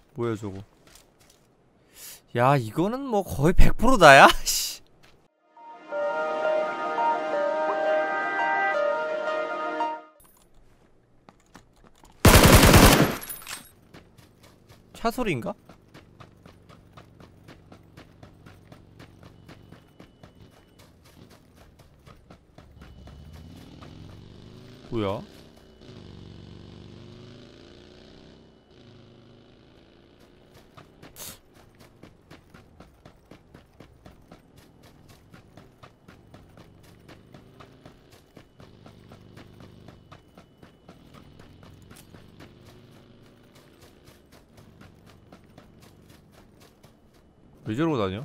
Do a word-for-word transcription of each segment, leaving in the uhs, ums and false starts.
뭐야 저거. 야 이거는 뭐 거의 백 퍼센트다야? 씨. 차 소리인가? 뭐야? 왜 저러고 다녀?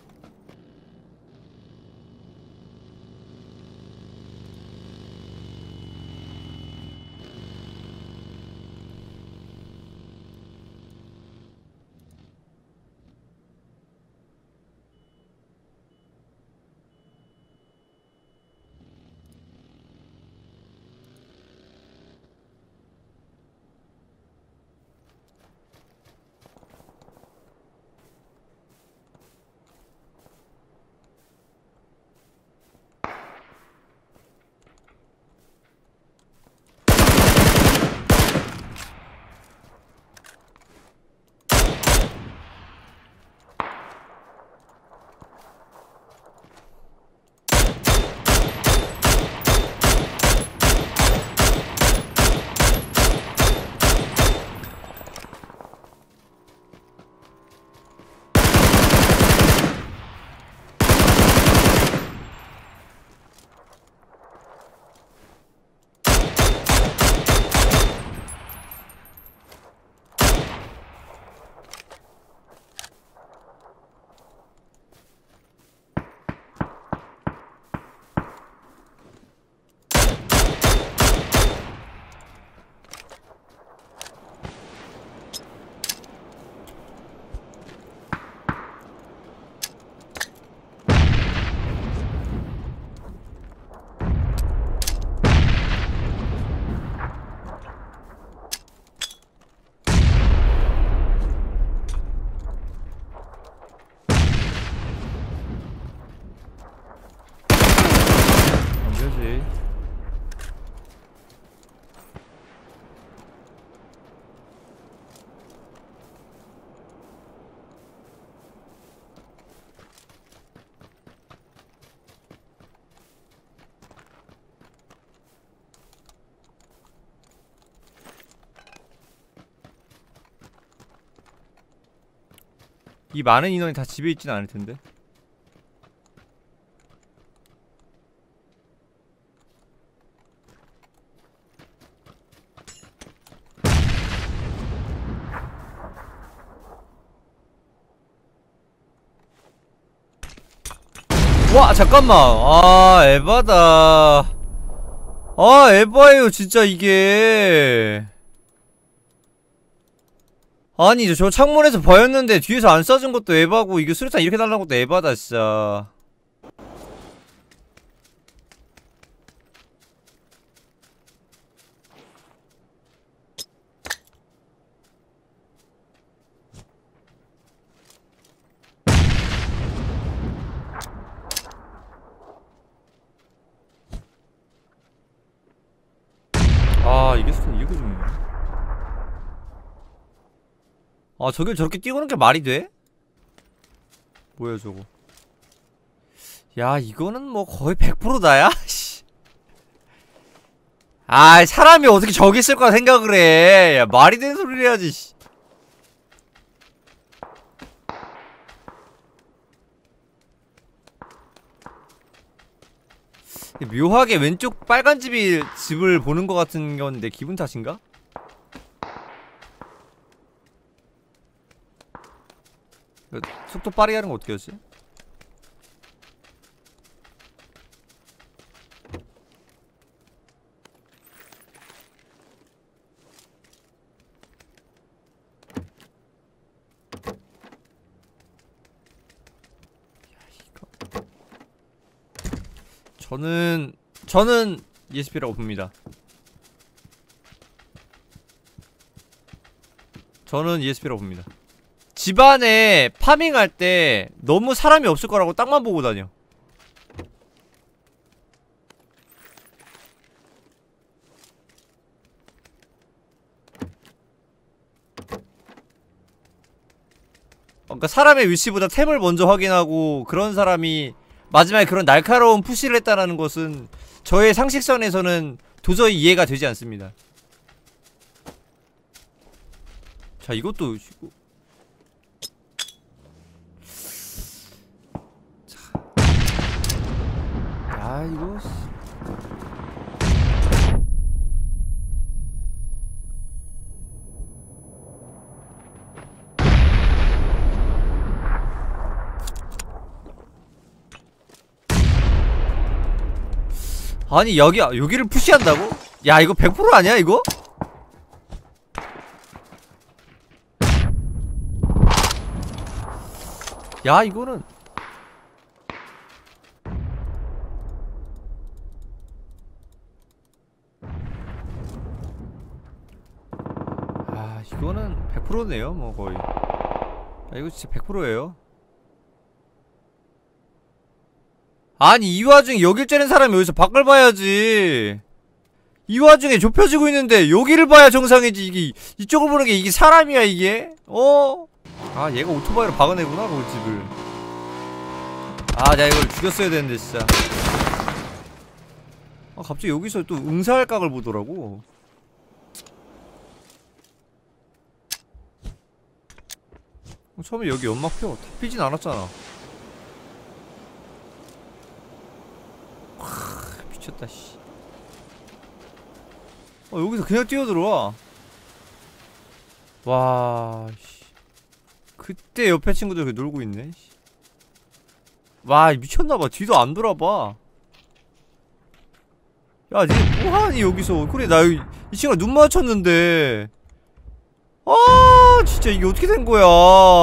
안되지. 이 많은 인원이 다 집에 있진 않을 텐데. 와 잠깐만. 아 에바다. 아 에바예요 진짜 이게. 아니 저 창문에서 보였는데 뒤에서 안 쏴준 것도 에바고 이게 수류탄 이렇게 달라는 것도 에바다 진짜. 아 이게 수탄 이렇게 죽네. 아 저길 저렇게 뛰고는 게 말이 돼? 뭐야 저거. 야 이거는 뭐 거의 백 퍼센트다야? 씨. 아 사람이 어떻게 저기 있을 거라 생각을 해. 야 말이 되는 소리를 해야지. 씨. 묘하게 왼쪽 빨간 집이 집을 보는 것 같은 건데 기분 탓인가? 속도 빠르게 하는 거 어떻게 하지? 저는 저는 이에스피라고 봅니다. 저는 이에스피라고 봅니다. 집안에 파밍할 때 너무 사람이 없을 거라고 땅만 보고 다녀. 그러니까 사람의 위치보다 템을 먼저 확인하고 그런 사람이 마지막에 그런 날카로운 푸시를 했다라는 것은 저의 상식선에서는 도저히 이해가 되지 않습니다. 자, 이것도 자. 야, 이거 아니 여기 여기를 푸시한다고? 야 이거 백 퍼센트 아니야 이거? 야 이거는 아 이거는 백 퍼센트네요 뭐 거의. 야 이거 진짜 백 퍼센트예요. 아니 이 와중에 여길 째는 사람이 여기서 밖을 봐야지. 이 와중에 좁혀지고 있는데 여기를 봐야 정상이지. 이게 이쪽을 보는 게 이게 사람이야 이게? 어? 아 얘가 오토바이로 박아내구나 그 집을. 아 내가 이걸 죽였어야 되는데 진짜. 아 갑자기 여기서 또 응사할 각을 보더라고. 처음에 여기 연막 펴 다 피진 않았잖아. 미쳤다 씨. 어 여기서 그냥 뛰어들어와. 와 씨. 그때 옆에 친구들 그 놀고 있네 씨. 와 미쳤나봐. 뒤도 안 돌아봐. 야 니 뭐하니 여기서. 그래 나 여기 이 친구가 눈 맞췄는데. 아 진짜 이게 어떻게 된 거야.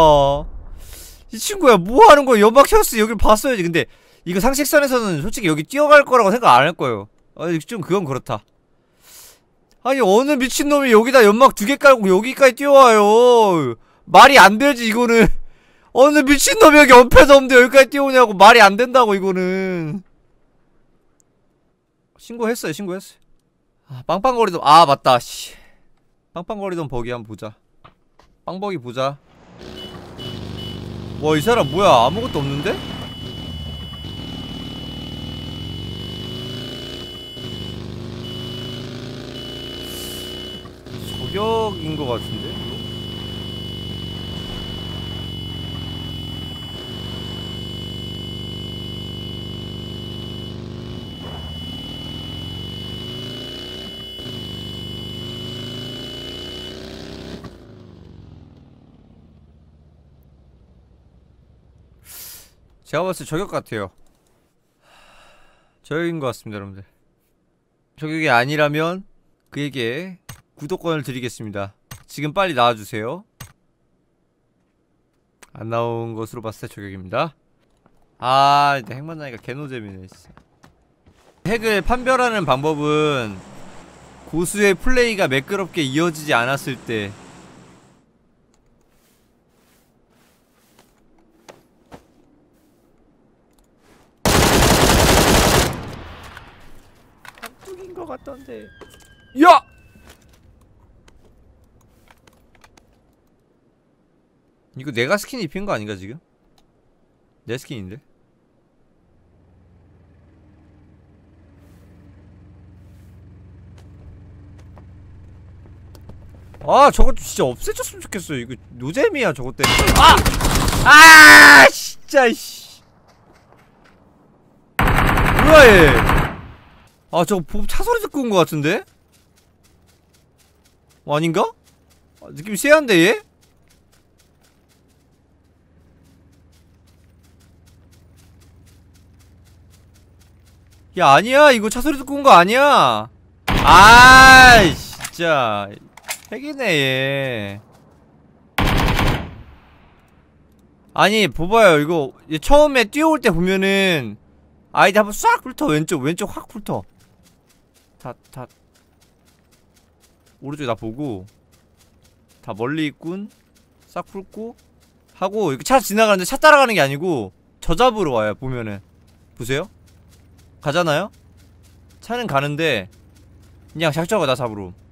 이 친구야 뭐하는 거야. 연막 켰어. 여길 봤어야지. 근데 이거 상식선에서는 솔직히 여기 뛰어갈 거라고 생각 안 할 거예요. 아, 좀 그건 그렇다. 아니 어느 미친놈이 여기다 연막 두 개 깔고 여기까지 뛰어와요. 말이 안 되지 이거는. 어느 미친놈이 여기 엄폐도 없는데 여기까지 뛰어오냐고. 말이 안 된다고 이거는. 신고했어요 신고했어요. 아, 빵빵거리던 아 맞다 씨. 빵빵거리던 버기 한번 보자. 빵버기 보자. 와 이 사람 뭐야 아무것도 없는데? 저격인 것 같은데? 제가 봤을 때 저격 같아요. 저격인 것 같습니다 여러분들. 저격이 아니라면 그에게 구독권을 드리겠습니다. 지금 빨리 나와주세요. 안 나온 것으로 봤을 때 저격입니다. 아 이제 핵 만나니까 개노잼이네 진짜. 핵을 판별하는 방법은 고수의 플레이가 매끄럽게 이어지지 않았을 때. 깍두기인 것 같던데. 야! 이거 내가 스킨 입힌 거 아닌가 지금? 내 스킨인데? 아 저거 진짜 없애줬으면 좋겠어. 이거 노잼이야 저것 때문에. 아! 아 진짜 씨. 뭐야 얘. 아 저거 차 소리 듣고 온 거 같은데? 어, 아닌가? 아, 느낌이 쎄한데 얘? 야 아니야 이거 차 소리 듣고 온 거 아니야. 아이 진짜 핵이네 얘. 아니 봐봐요 이거 얘 처음에 뛰어올 때 보면은 아이디 한번 싹 훑어. 왼쪽 왼쪽 확 훑어. 다 다 오른쪽에 나 보고 다 멀리 있군. 싹 풀고 하고 이렇게 차 지나가는데 차 따라가는 게 아니고 저 잡으러 와요. 보면은 보세요. 가잖아요? 차는 가는데 그냥 작정하고 나 잡으러